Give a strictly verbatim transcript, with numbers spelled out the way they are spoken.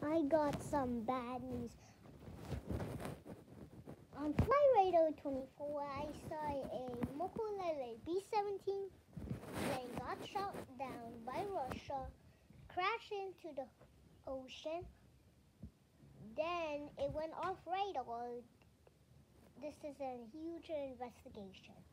I got some bad news. On Flight Radar twenty-four, I saw a Mokulele B seventeen plane got shot down by Russia, crashed into the ocean. Then it went off radar. This is a huge investigation.